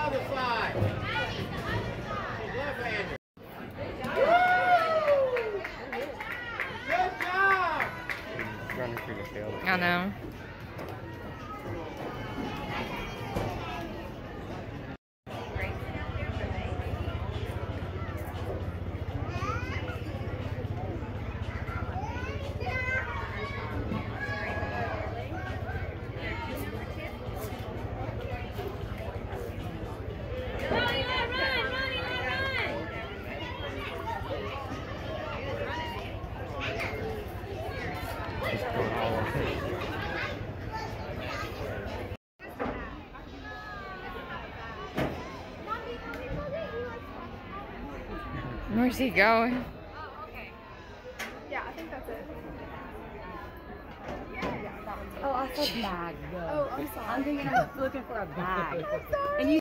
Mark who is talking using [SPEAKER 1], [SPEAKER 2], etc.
[SPEAKER 1] other side. Left-hander. Good job.
[SPEAKER 2] He's running through the field.
[SPEAKER 3] I know. Where's he going?
[SPEAKER 4] Oh, okay. Yeah, I think that's it. Yeah, that one's it.
[SPEAKER 5] Oh, I said bag, though.
[SPEAKER 4] Oh, I'm sorry.
[SPEAKER 5] I'm thinking I'm looking for a bag.
[SPEAKER 4] I'm sorry.
[SPEAKER 5] And you